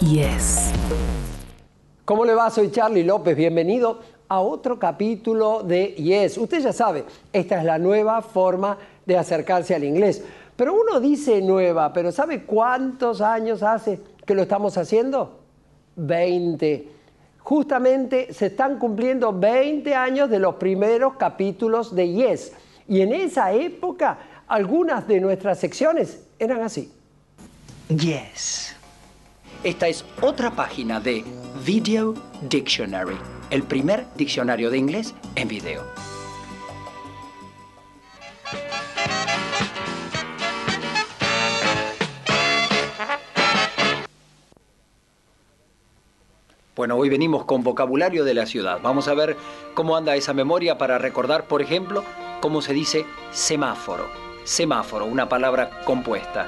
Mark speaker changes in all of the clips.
Speaker 1: Yes.
Speaker 2: ¿Cómo le va? Soy Charlie López. Bienvenido a otro capítulo de Yes. Usted ya sabe, esta es la nueva forma de acercarse al inglés. Pero uno dice nueva, pero ¿sabe cuántos años hace que lo estamos haciendo? 20. Justamente se están cumpliendo 20 años de los primeros capítulos de Yes. Y en esa época, algunas de nuestras secciones eran así.
Speaker 3: Yes. Esta es otra página de Video Dictionary, el primer diccionario de inglés en video. Bueno, hoy venimos con vocabulario de la ciudad. Vamos a ver cómo anda esa memoria para recordar, por ejemplo, cómo se dice semáforo. Semáforo, una palabra compuesta.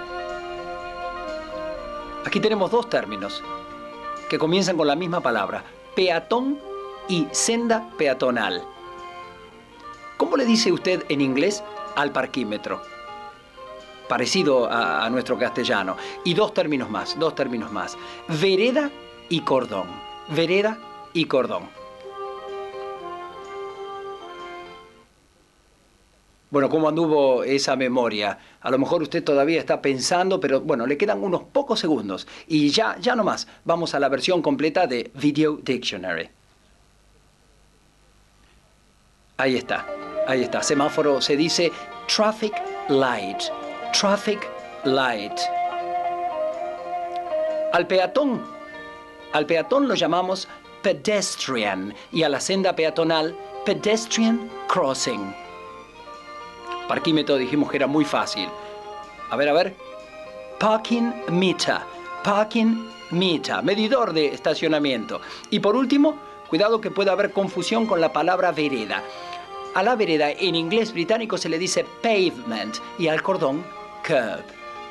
Speaker 3: Aquí tenemos dos términos que comienzan con la misma palabra, peatón y senda peatonal. ¿Cómo le dice usted en inglés al parquímetro? Parecido a nuestro castellano. Y dos términos más. Vereda y cordón. Vereda y cordón. Bueno, ¿cómo anduvo esa memoria? A lo mejor usted todavía está pensando, pero bueno, le quedan unos pocos segundos. Y ya nomás, vamos a la versión completa de Video Dictionary. Ahí está. Semáforo se dice traffic light. Traffic light. Al peatón lo llamamos pedestrian y a la senda peatonal pedestrian crossing. Parquímetro dijimos que era muy fácil. A ver. Parking meter. Parking meter. Medidor de estacionamiento. Y por último, cuidado que puede haber confusión con la palabra vereda. A la vereda en inglés británico se le dice pavement y al cordón curb.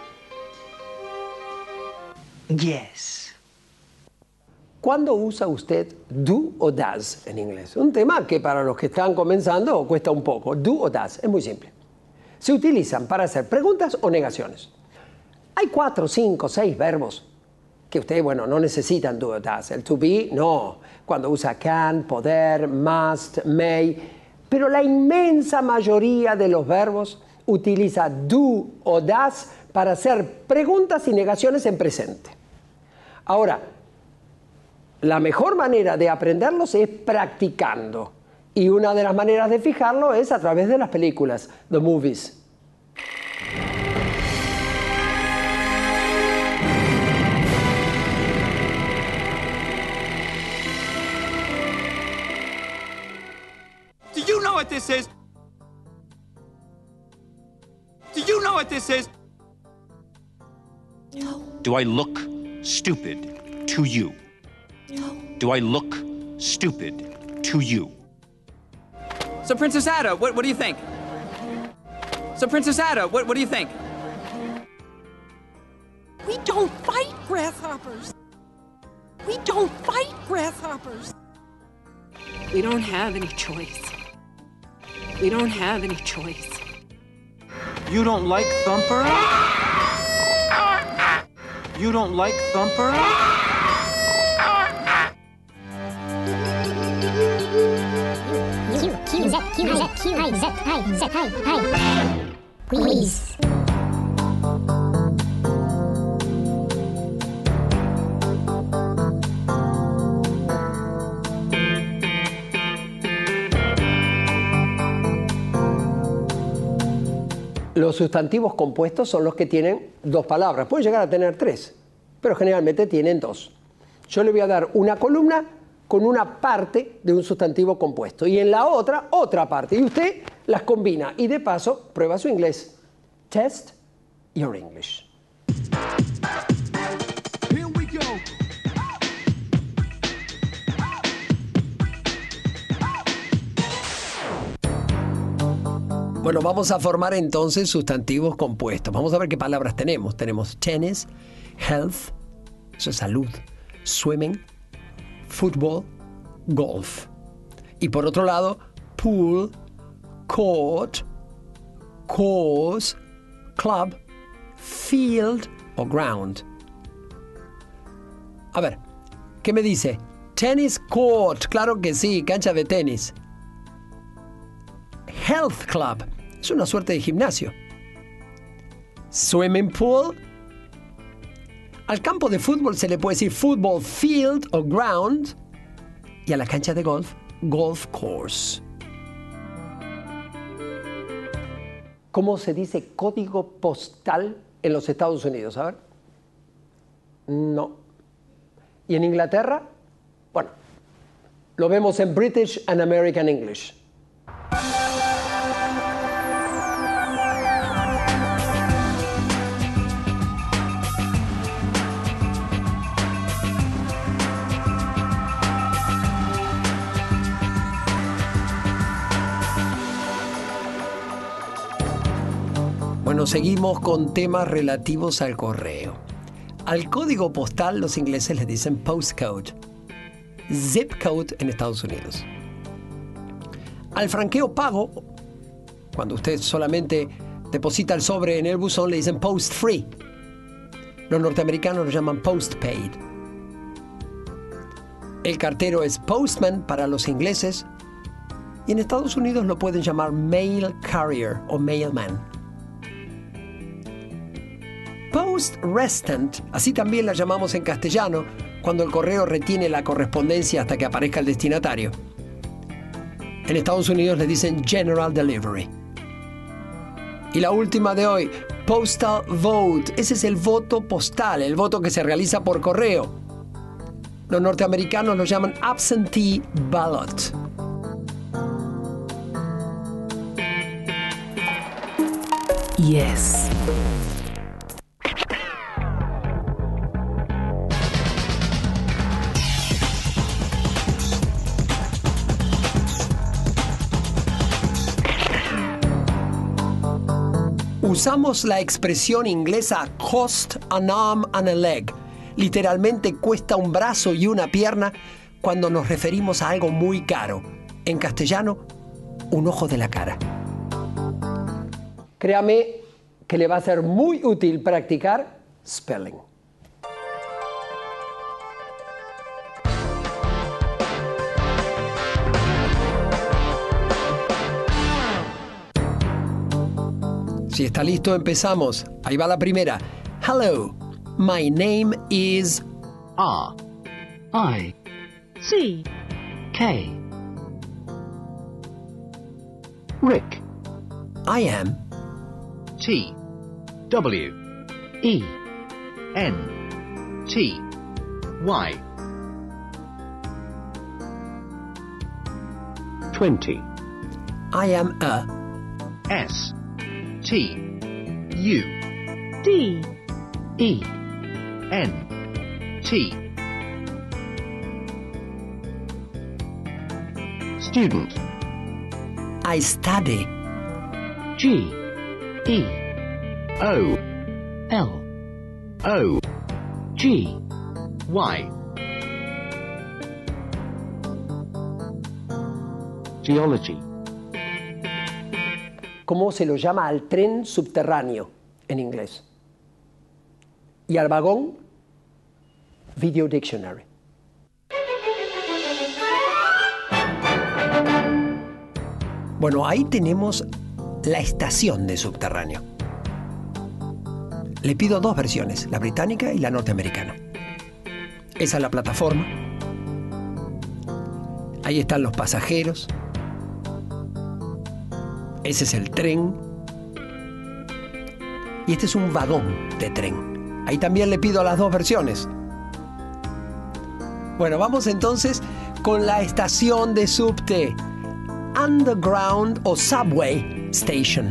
Speaker 3: Yes.
Speaker 2: ¿Cuándo usa usted do o does en inglés? Un tema que para los que están comenzando cuesta un poco. Do o does, es muy simple. Se utilizan para hacer preguntas o negaciones. Hay 4, 5, 6 verbos que ustedes, no necesitan do o does. El to be, no. Cuando usa can, poder, must, may. Pero la inmensa mayoría de los verbos utiliza do o does para hacer preguntas y negaciones en presente. Ahora, la mejor manera de aprenderlos es practicando. Y una de las maneras de fijarlo es a través de las películas, the movies.
Speaker 4: Do you know what this is? Do you know what this is?
Speaker 5: Do I look stupid to you? Do I look stupid to you?
Speaker 4: So, Princess Ada, what do you think? So, Princess Ada, what do you think?
Speaker 1: We don't fight grasshoppers. We don't fight grasshoppers. We don't have any choice. We don't have any choice.
Speaker 4: You don't like Thumper? You don't like Thumper?
Speaker 6: Quiz.
Speaker 2: Los sustantivos compuestos son los que tienen dos palabras. Pueden llegar a tener 3, pero generalmente tienen 2. Yo le voy a dar una columna con una parte de un sustantivo compuesto y en la otra parte. Y usted las combina y de paso prueba su inglés. Test your English.
Speaker 4: Here we go.
Speaker 2: Bueno, vamos a formar entonces sustantivos compuestos. Vamos a ver qué palabras tenemos. Tenemos tennis, health, eso es salud, swimming, football, golf. Y por otro lado, pool, court, course, club, field o ground. A ver, ¿qué me dice? Tennis court, claro que sí, cancha de tenis. Health club, es una suerte de gimnasio. Swimming pool. Al campo de fútbol se le puede decir football field o ground. Y a la cancha de golf, golf course. ¿Cómo se dice código postal en los Estados Unidos? A ver. No. ¿Y en Inglaterra? Bueno, lo vemos en British and American English. Bueno, seguimos con temas relativos al correo. Al código postal los ingleses les dicen postcode, zip code en Estados Unidos. Al franqueo pago, cuando usted solamente deposita el sobre en el buzón, le dicen post free. Los norteamericanos lo llaman postpaid. El cartero es postman para los ingleses y en Estados Unidos lo pueden llamar mail carrier o mailman. Post restant, así también la llamamos en castellano, cuando el correo retiene la correspondencia hasta que aparezca el destinatario. En Estados Unidos le dicen general delivery. Y la última de hoy, postal vote. Ese es el voto postal, el voto que se realiza por correo. Los norteamericanos lo llaman absentee ballot.
Speaker 1: Yes.
Speaker 2: Usamos la expresión inglesa cost an arm and a leg. Literalmente cuesta un brazo y una pierna cuando nos referimos a algo muy caro. En castellano, un ojo de la cara. Créame que le va a ser muy útil practicar spelling. Si está listo, empezamos. Ahí va la primera. Hello, my name is...
Speaker 5: R I
Speaker 6: C.
Speaker 5: K. Rick.
Speaker 2: I am...
Speaker 5: T W E N T Y 20
Speaker 2: I am a...
Speaker 5: S T U
Speaker 6: D.
Speaker 5: E N T Student.
Speaker 2: I study.
Speaker 5: G E O L O G Y. Geology.
Speaker 2: ¿Cómo se lo llama al tren subterráneo en inglés? Y al vagón, Video Dictionary. Bueno, ahí tenemos la estación de subterráneo. Le pido dos versiones, la británica y la norteamericana. Esa es la plataforma. Ahí están los pasajeros. Ese es el tren. Y este es un vagón de tren. Ahí también le pido las dos versiones. Bueno, vamos entonces con la estación de subte. Underground o subway station.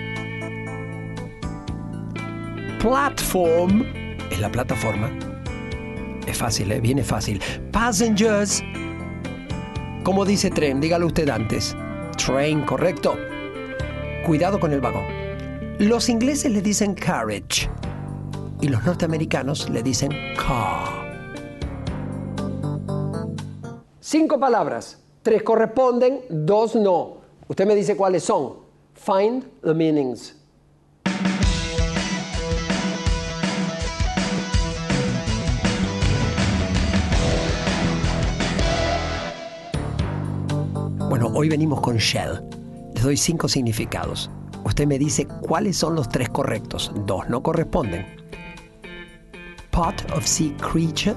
Speaker 2: Platform es la plataforma. Es fácil, viene fácil. Passengers. ¿Cómo dice tren? Dígalo usted antes. Train, correcto. Cuidado con el vagón. Los ingleses le dicen carriage y los norteamericanos le dicen car. 5 palabras. 3 corresponden, 2 no. Usted me dice cuáles son. Find the meanings. Hoy venimos con shell. Les doy 5 significados. Usted me dice cuáles son los 3 correctos. 2 no corresponden. Pot of sea creature,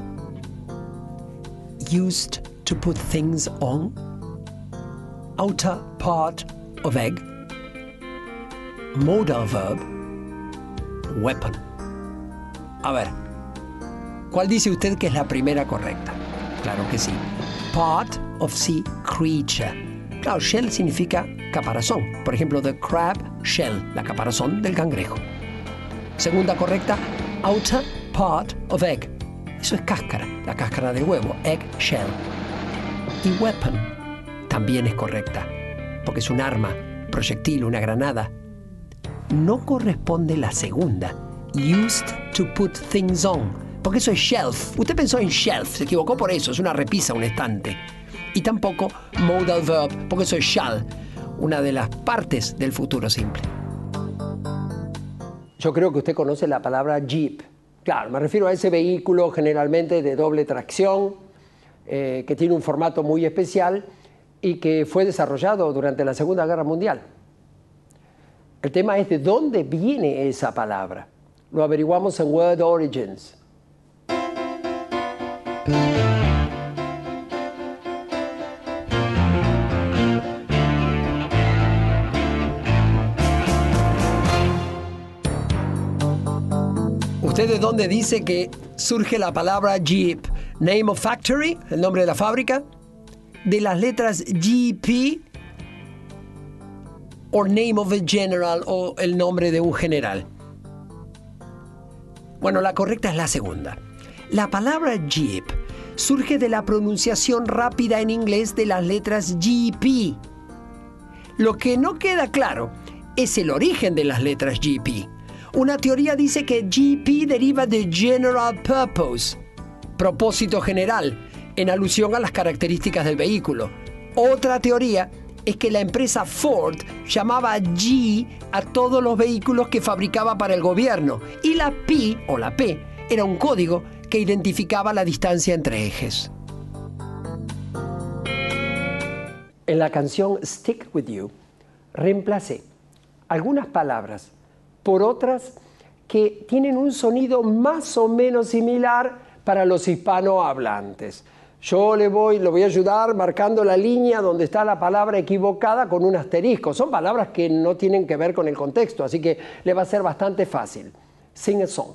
Speaker 2: used to put things on, outer part of egg, modal verb, weapon. A ver, ¿cuál dice usted que es la primera correcta? Claro que sí. Part of sea creature. Claro, shell significa caparazón. Por ejemplo, the crab shell, la caparazón del cangrejo. Segunda correcta, outer part of egg. Eso es cáscara, la cáscara del huevo, egg shell. Y weapon también es correcta, porque es un arma, proyectil, una granada. No corresponde la segunda, used to put things on, porque eso es shelf. Usted pensó en shelf, se equivocó por eso, es una repisa, un estante. Y tampoco modal verb, porque eso es shall, una de las partes del futuro simple. Yo creo que usted conoce la palabra Jeep. Claro, me refiero a ese vehículo generalmente de doble tracción, que tiene un formato muy especial y que fue desarrollado durante la Segunda Guerra Mundial. El tema es de dónde viene esa palabra. Lo averiguamos en Word Origins. ¿Usted de dónde dice que surge la palabra Jeep? Name of factory, el nombre de la fábrica, de las letras GP, o name of a general, o el nombre de un general. Bueno, la correcta es la segunda. La palabra Jeep surge de la pronunciación rápida en inglés de las letras GP. Lo que no queda claro es el origen de las letras GP. Una teoría dice que GP deriva de General Purpose, propósito general, en alusión a las características del vehículo. Otra teoría es que la empresa Ford llamaba G a todos los vehículos que fabricaba para el gobierno, y la P, o la P, era un código que identificaba la distancia entre ejes. En la canción Stick With You, reemplacé algunas palabras por otras que tienen un sonido más o menos similar para los hispanohablantes. Yo lo voy a ayudar marcando la línea donde está la palabra equivocada con un asterisco. Son palabras que no tienen que ver con el contexto, así que le va a ser bastante fácil. Sing a song.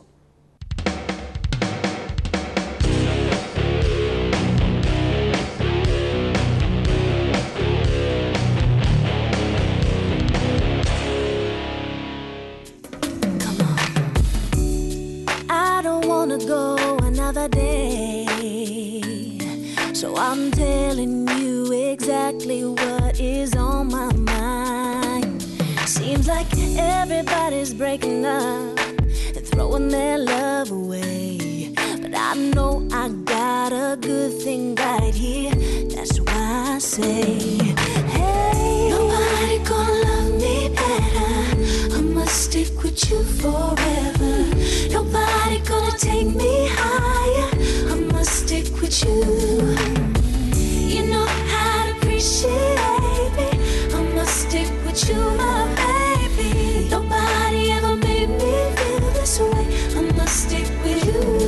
Speaker 7: Go another day, so I'm telling you exactly what is on my mind. Seems like everybody's breaking up and throwing their love away, but I know I got a good thing right here. That's why I say, hey, nobody gonna love me better. I must stick with you forever. Nobody gonna take me higher. I must stick with you. You know how to appreciate me. I must stick with you, my baby. Nobody ever made me feel this way. I must stick with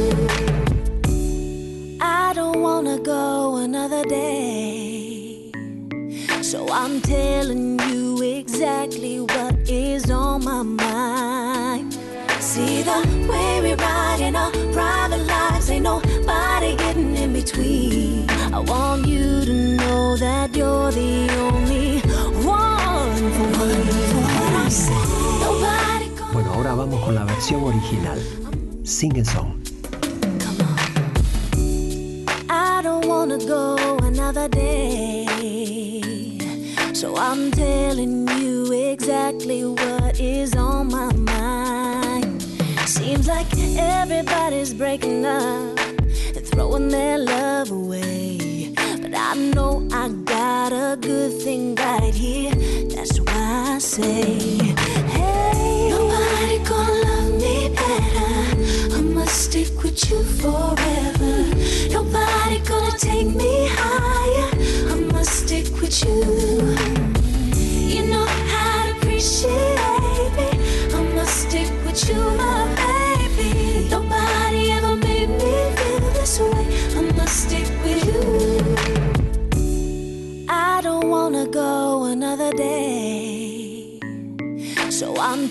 Speaker 7: you. I don't wanna go another day, so I'm telling you exactly what is on my mind. See the way we ride in our private lives, ain't nobody getting in between. I want you to know that you're the only one for what I say. Nobody gonna.
Speaker 2: Bueno, ahora vamos con la versión original. Sing a song.
Speaker 7: Come on. I don't wanna go another day, so I'm telling you exactly what is on my mind. Seems like everybody's breaking up and throwing their love away, but I know I got a good thing right here. That's why I say, hey, nobody gonna love me better. I must stick with you forever. Nobody gonna take me higher. I must stick with you.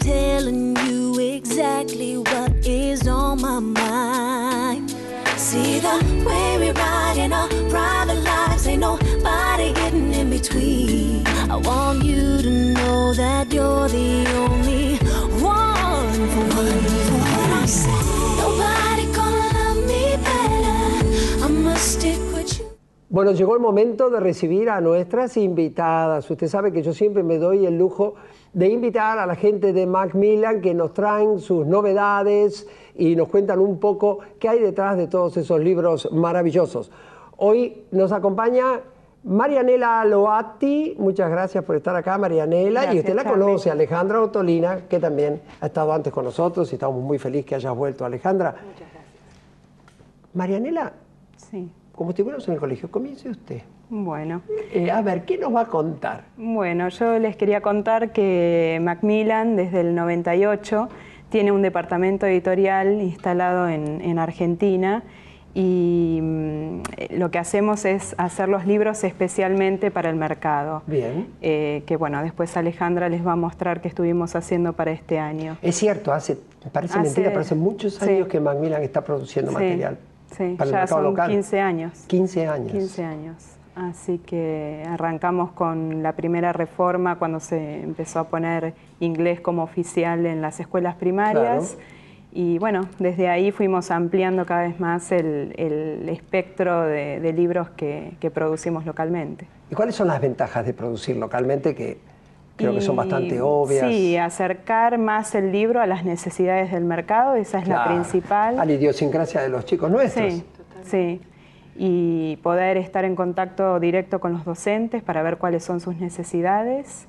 Speaker 7: telling you exactly what is on my mind. See the way we ride in our private lives, ain't nobody getting in between. I want you to know that you're the only one for me. What I say, nobody gonna love me better. I must stick with you.
Speaker 2: Bueno, llegó el momento de recibir a nuestras invitadas. Usted sabe que yo siempre me doy el lujo de invitar a la gente de Macmillan que nos traen sus novedades y nos cuentan un poco qué hay detrás de todos esos libros maravillosos. Hoy nos acompaña Marianela Loatti. Muchas gracias por estar acá, Marianela.
Speaker 8: Gracias,
Speaker 2: y usted la
Speaker 8: Charlie.
Speaker 2: conoce, Alejandra Ottolina, que también ha estado antes con nosotros y estamos muy felices que hayas vuelto, Alejandra.
Speaker 8: Muchas gracias.
Speaker 2: Marianela,
Speaker 8: Sí,
Speaker 2: como estuvimos en el colegio, comience usted.
Speaker 8: bueno.
Speaker 2: A ver, ¿qué nos va a contar?
Speaker 8: Bueno, yo les quería contar que Macmillan desde el 98 tiene un departamento editorial instalado en Argentina y lo que hacemos es hacer los libros especialmente para el mercado.
Speaker 2: Bien.
Speaker 8: Que bueno, después Alejandra les va a mostrar qué estuvimos haciendo para este año.
Speaker 2: Es cierto, parece mentira, pero hace muchos años que Macmillan está produciendo material.
Speaker 8: Sí,
Speaker 2: para el
Speaker 8: ya
Speaker 2: mercado
Speaker 8: son
Speaker 2: local.
Speaker 8: 15 años.
Speaker 2: 15 años.
Speaker 8: 15 años. Así que arrancamos con la primera reforma cuando se empezó a poner inglés como oficial en las escuelas primarias.
Speaker 2: Claro.
Speaker 8: Y bueno, desde ahí fuimos ampliando cada vez más el espectro de libros que producimos localmente.
Speaker 2: ¿Y cuáles son las ventajas de producir localmente que creo que son bastante obvias?
Speaker 8: Sí, acercar más el libro a las necesidades del mercado, esa es la
Speaker 2: Claro,
Speaker 8: principal.
Speaker 2: a la idiosincrasia de los chicos nuestros.
Speaker 8: Sí, sí. Y poder estar en contacto directo con los docentes para ver cuáles son sus necesidades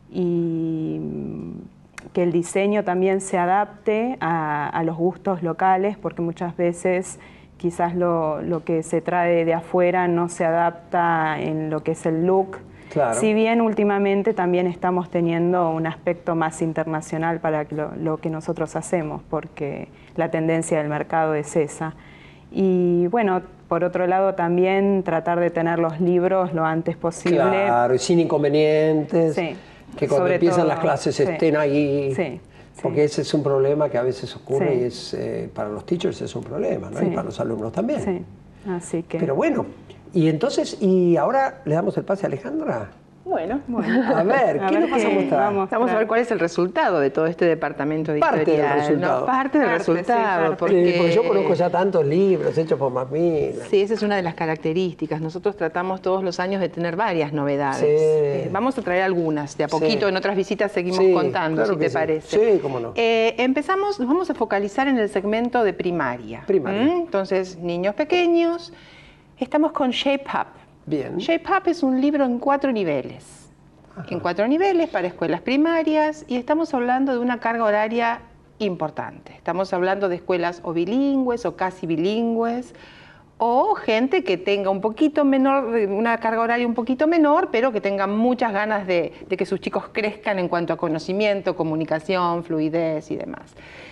Speaker 8: y que el diseño también se adapte a los gustos locales, porque muchas veces quizás lo que se trae de afuera no se adapta en lo que es el look.
Speaker 2: Claro.
Speaker 8: Si bien últimamente también estamos teniendo un aspecto más internacional para lo que nosotros hacemos, porque la tendencia del mercado es esa. Y bueno, por otro lado también tratar de tener los libros lo antes posible.
Speaker 2: Claro, y sin inconvenientes.
Speaker 8: Sí.
Speaker 2: Que cuando
Speaker 8: Sobre
Speaker 2: empiezan
Speaker 8: todo,
Speaker 2: las clases
Speaker 8: sí.
Speaker 2: estén ahí.
Speaker 8: Sí,
Speaker 2: Porque ese es un problema que a veces ocurre
Speaker 8: Sí.
Speaker 2: y es para los teachers es un problema, ¿no?
Speaker 8: Sí.
Speaker 2: Y para los alumnos también.
Speaker 8: Sí, así que...
Speaker 2: Pero bueno, y entonces, y ahora le damos el pase a Alejandra.
Speaker 9: Bueno,
Speaker 2: A ver, ¿qué nos vas a mostrar?
Speaker 9: vamos a ver cuál es el resultado de todo este departamento editorial.
Speaker 2: Parte del resultado.
Speaker 9: No, parte del
Speaker 8: Parte, sí,
Speaker 9: resultado.
Speaker 8: parte.
Speaker 9: Porque
Speaker 2: Yo conozco ya tantos libros hechos por Macmillan.
Speaker 9: Sí, esa es una de las características. Nosotros tratamos todos los años de tener varias novedades.
Speaker 2: Sí.
Speaker 9: Vamos a traer algunas, de a poquito,
Speaker 2: Sí.
Speaker 9: en otras visitas seguimos
Speaker 2: Sí,
Speaker 9: contando,
Speaker 2: claro
Speaker 9: si
Speaker 2: que
Speaker 9: te
Speaker 2: sí.
Speaker 9: parece.
Speaker 2: Sí, cómo no.
Speaker 9: Empezamos, nos vamos a focalizar en el segmento de primaria.
Speaker 2: Primaria.
Speaker 9: Entonces, niños pequeños, estamos con Shape Up.
Speaker 2: Bien.
Speaker 9: Shape Up es un libro en 4 niveles. En 4 niveles para escuelas primarias y estamos hablando de una carga horaria importante. Estamos hablando de escuelas o bilingües o casi bilingües o gente que tenga un poquito menor, una carga horaria un poquito menor, pero que tenga muchas ganas de que sus chicos crezcan en cuanto a conocimiento, comunicación, fluidez y demás.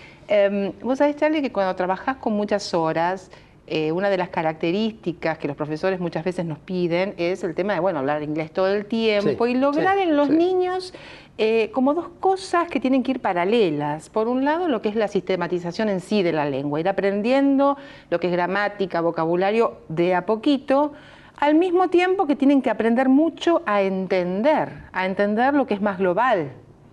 Speaker 9: Vos sabés, Charlie, que cuando trabajás con muchas horas, una de las características que los profesores muchas veces nos piden es el tema de, bueno, hablar inglés todo el tiempo
Speaker 2: Sí,
Speaker 9: y lograr
Speaker 2: sí,
Speaker 9: en los
Speaker 2: sí.
Speaker 9: niños como dos cosas que tienen que ir paralelas. Por un lado, lo que es la sistematización en sí de la lengua, ir aprendiendo lo que es gramática, vocabulario de a poquito, al mismo tiempo que tienen que aprender mucho a entender lo que es más global.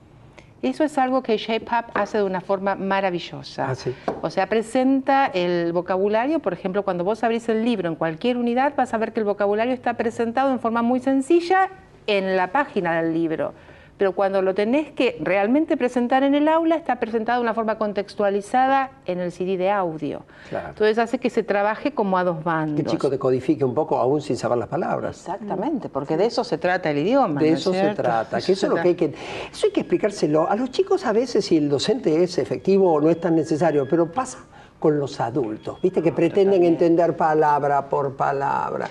Speaker 9: Eso es algo que Shape Up hace de una forma maravillosa.
Speaker 2: Ah, sí.
Speaker 9: O sea, presenta el vocabulario, por ejemplo, cuando vos abrís el libro en cualquier unidad, vas a ver que el vocabulario está presentado en forma muy sencilla en la página del libro. Pero cuando lo tenés que realmente presentar en el aula, está presentado de una forma contextualizada en el CD de audio.
Speaker 2: Claro.
Speaker 9: Entonces hace que se trabaje como a dos bandos.
Speaker 2: Que el chico decodifique un poco aún sin saber las palabras.
Speaker 9: Exactamente, porque de eso se trata el idioma.
Speaker 2: De
Speaker 9: ¿no es
Speaker 2: eso se
Speaker 9: cierto?
Speaker 2: trata, que eso es lo
Speaker 9: se
Speaker 2: que hay que... Eso hay que explicárselo. A los chicos a veces, si el docente es efectivo, no es tan necesario, pero pasa con los adultos, ¿viste? Que pretenden entender palabra por palabra.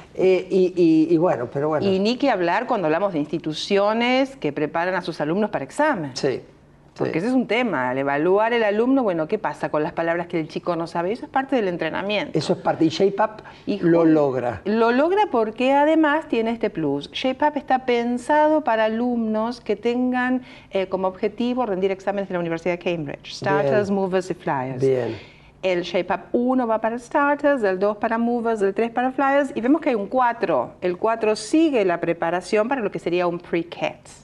Speaker 2: Y bueno, pero bueno.
Speaker 9: Y ni que hablar cuando hablamos de instituciones que preparan a sus alumnos para examen.
Speaker 2: Sí.
Speaker 9: Porque ese es un tema, al evaluar el alumno, bueno, ¿qué pasa con las palabras que el chico no sabe? Eso es parte del entrenamiento.
Speaker 2: Eso es parte, y Shape Up lo logra.
Speaker 9: Lo logra porque además tiene este plus. Shape Up está pensado para alumnos que tengan como objetivo rendir exámenes de la Universidad de Cambridge. Starters, Movers y Flyers.
Speaker 2: Bien.
Speaker 9: El Shape Up 1 va para Starters, el 2 para Movers, el 3 para Flyers, y vemos que hay un 4. El 4 sigue la preparación para lo que sería un Pre-Cats.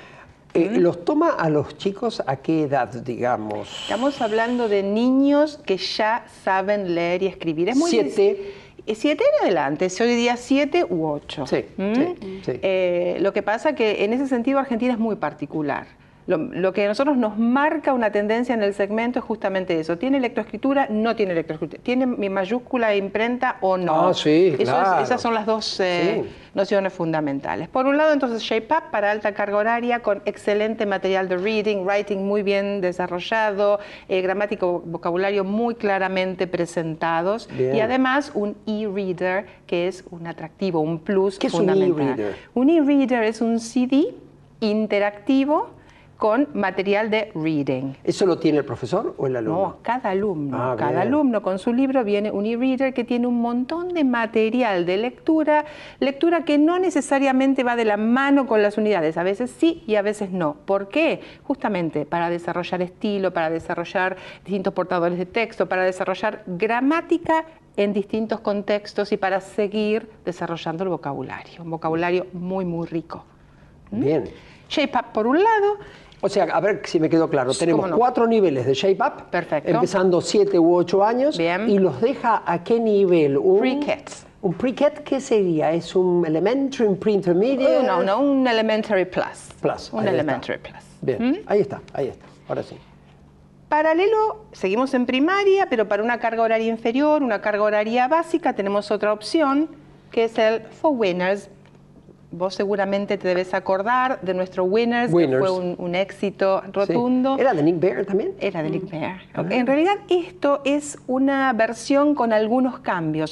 Speaker 2: ¿Los toma a los chicos a qué edad, digamos?
Speaker 9: Estamos hablando de niños que ya saben leer y escribir. Es muy
Speaker 2: 7.
Speaker 9: 7 en adelante, yo diría 7 u 8.
Speaker 2: Sí, sí.
Speaker 9: Lo que pasa que en ese sentido Argentina es muy particular. Lo que a nosotros nos marca una tendencia en el segmento es justamente eso. ¿Tiene lectoescritura? No tiene lectoescritura. ¿Tiene mi mayúscula e imprenta o no?
Speaker 2: Ah, sí, claro.
Speaker 9: Esas son las dos nociones fundamentales. Por un lado, entonces, Shape Up para alta carga horaria con excelente material de reading, writing muy bien desarrollado, gramática, vocabulario muy claramente presentados. Bien. Y además un e-reader que es un atractivo, un plus fundamental.
Speaker 2: ¿Qué es un e-reader?
Speaker 9: Un e-reader es un CD interactivo con material de reading.
Speaker 2: ¿Eso lo tiene el profesor o el alumno?
Speaker 9: No, cada alumno. Cada
Speaker 2: bien.
Speaker 9: alumno con su libro viene un e-reader que tiene un montón de material de lectura, lectura que no necesariamente va de la mano con las unidades, a veces sí y a veces no. ¿Por qué? Justamente para desarrollar estilo, para desarrollar distintos portadores de texto, para desarrollar gramática en distintos contextos y para seguir desarrollando el vocabulario. Un vocabulario muy, muy rico.
Speaker 2: Bien.
Speaker 9: Shape Up por un lado.
Speaker 2: O sea, a ver si me quedó claro. Tenemos 4 niveles de Shape Up.
Speaker 9: Perfecto.
Speaker 2: Empezando 7 u 8 años.
Speaker 9: Bien.
Speaker 2: ¿Y los deja a qué nivel?
Speaker 9: Pre-Cats.
Speaker 2: ¿Un Pre-Cat qué sería? ¿Es un Elementary, un Pre-Intermediate?
Speaker 9: No, un Elementary Plus. Un Elementary Plus.
Speaker 2: Bien, ahí está. Ahora sí.
Speaker 9: Paralelo, seguimos en primaria, pero para una carga horaria inferior, una carga horaria básica, tenemos otra opción, que es el For Winners. Vos seguramente te debes acordar de nuestro Winners. Que fue un éxito rotundo.
Speaker 2: Sí. ¿Era de Nick Bare también?
Speaker 9: Era de Nick Bare. Okay. En realidad esto es una versión con algunos cambios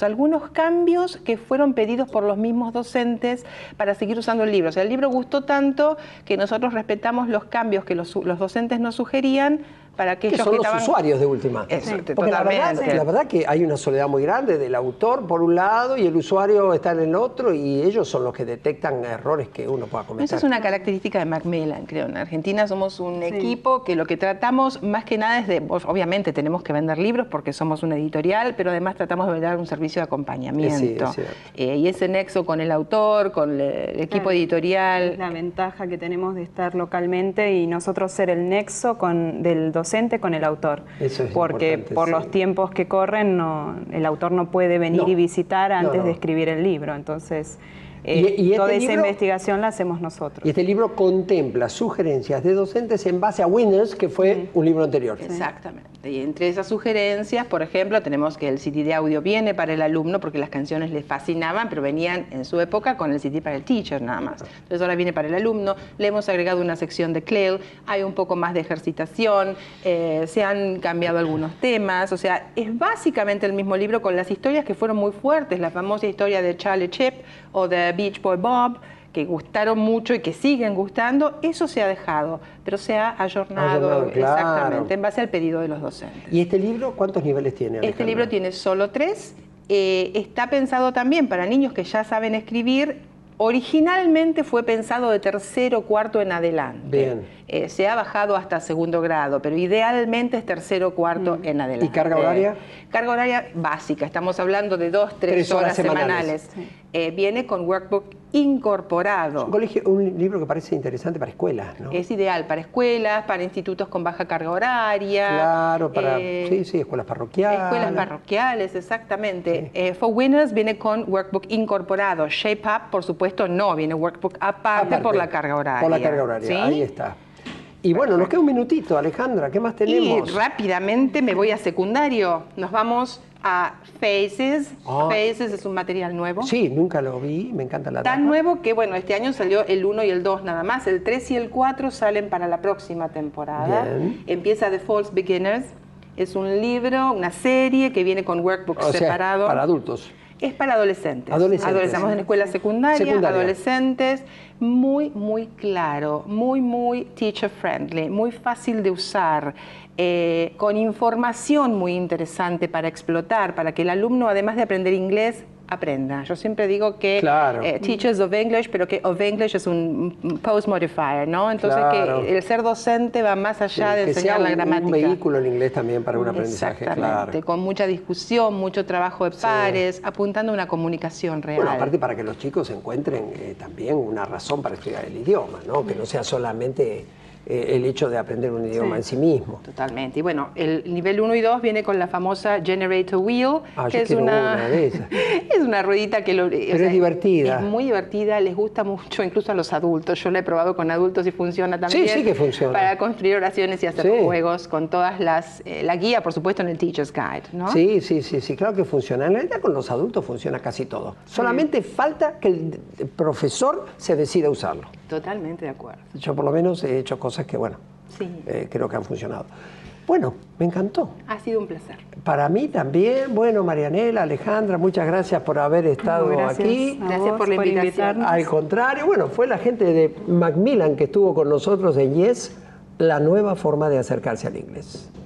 Speaker 9: que fueron pedidos por los mismos docentes para seguir usando el libro. O sea, el libro gustó tanto que nosotros respetamos los cambios que los docentes nos sugerían para aquellos
Speaker 2: que son
Speaker 9: que
Speaker 2: los usuarios de última. Porque la verdad que hay una soledad muy grande del autor por un lado y el usuario está en el otro y ellos son los que detectan errores que uno pueda cometer.
Speaker 9: Esa es una característica de Macmillan, creo. En Argentina somos un equipo que lo que tratamos más que nada es de, obviamente tenemos que vender libros porque somos una editorial, pero además tratamos de dar un servicio de acompañamiento. Y ese nexo con el autor, con el equipo editorial.
Speaker 8: Es la ventaja que tenemos de estar localmente y nosotros ser el nexo del docente con el autor.
Speaker 2: Eso es
Speaker 8: porque por los tiempos que corren el autor no puede venir y visitar antes de escribir el libro. Entonces, toda esa investigación la hacemos nosotros.
Speaker 2: Y este libro contempla sugerencias de docentes en base a Winners, que fue un libro anterior.
Speaker 9: Exactamente. Y entre esas sugerencias, por ejemplo, tenemos que el CD de audio viene para el alumno porque las canciones le fascinaban, pero venían en su época con el CD para el teacher nada más. Entonces ahora viene para el alumno, le hemos agregado una sección de CLEL, hay un poco más de ejercitación, se han cambiado algunos temas, o sea, es básicamente el mismo libro con las historias que fueron muy fuertes, la famosa historia de Charlie Chip o de Beach Boy Bob, que gustaron mucho y que siguen gustando, eso se ha dejado, pero se ha ayornado exactamente, en base al pedido de los docentes.
Speaker 2: ¿Y este libro cuántos niveles tiene, Alejandra?
Speaker 9: Este libro tiene solo 3, está pensado también para niños que ya saben escribir. Originalmente fue pensado de 3º o 4º en adelante.
Speaker 2: Bien.
Speaker 9: Se ha bajado hasta 2º grado, pero idealmente es 3º o 4º en adelante.
Speaker 2: ¿Y carga horaria?
Speaker 9: Carga horaria básica, estamos hablando de 2-3 horas semanales. Viene con workbook incorporado.
Speaker 2: Un libro que parece interesante para escuelas, ¿no?
Speaker 9: Es ideal para escuelas, para institutos con baja carga horaria.
Speaker 2: Claro, para escuelas parroquiales.
Speaker 9: Escuelas parroquiales, exactamente. For Winners viene con workbook incorporado. Shape Up, por supuesto, no. Viene workbook aparte por la carga horaria.
Speaker 2: Por la carga horaria, ahí está. Y bueno, nos queda un minutito, Alejandra, ¿qué más tenemos?
Speaker 9: Y rápidamente me voy a secundario. Nos vamos a Faces. Faces es un material nuevo.
Speaker 2: Sí, nunca lo vi, me encanta la
Speaker 9: Tan nuevo que, bueno, este año salió el 1 y el 2 nada más. El 3 y el 4 salen para la próxima temporada.
Speaker 2: Bien.
Speaker 9: Empieza The False Beginners. Es un libro, una serie que viene con workbooks separados.
Speaker 2: Para adultos.
Speaker 9: Es para adolescentes.
Speaker 2: Adolescentes.
Speaker 9: Estamos en escuela secundaria, adolescentes, muy claro, muy teacher friendly, muy fácil de usar, con información muy interesante para explotar, para que el alumno, además de aprender inglés, aprenda. Yo siempre digo que teachers of English, pero que of English es un post modifier, ¿no? Entonces que el ser docente va más allá de enseñar la gramática.
Speaker 2: Un vehículo en inglés también para un aprendizaje,
Speaker 9: exactamente, con mucha discusión, mucho trabajo de pares, apuntando a una comunicación real.
Speaker 2: Bueno, aparte para que los chicos encuentren también una razón para estudiar el idioma, ¿no? Que no sea solamente el hecho de aprender un idioma en sí mismo.
Speaker 9: Totalmente. Y bueno, el nivel 1 y 2 viene con la famosa Generator Wheel, que es una ruedita que...
Speaker 2: Pero es divertida.
Speaker 9: Es muy divertida, les gusta mucho, incluso a los adultos. Yo la he probado con adultos y funciona también.
Speaker 2: Sí que funciona.
Speaker 9: Para construir oraciones y hacer juegos con todas las... la guía, por supuesto, en el Teacher's Guide, ¿no?
Speaker 2: Sí, claro que funciona. En realidad con los adultos funciona casi todo. Solamente falta que el profesor se decida usarlo.
Speaker 9: Totalmente de acuerdo.
Speaker 2: Yo por lo menos he hecho cosas que, bueno, creo que han funcionado. Bueno, me encantó.
Speaker 9: Ha sido un placer.
Speaker 2: Para mí también. Bueno, Marianela, Alejandra, muchas gracias por haber estado aquí.
Speaker 9: Gracias por la invitación.
Speaker 2: Al contrario, bueno, fue la gente de Macmillan que estuvo con nosotros en Yes, la nueva forma de acercarse al inglés.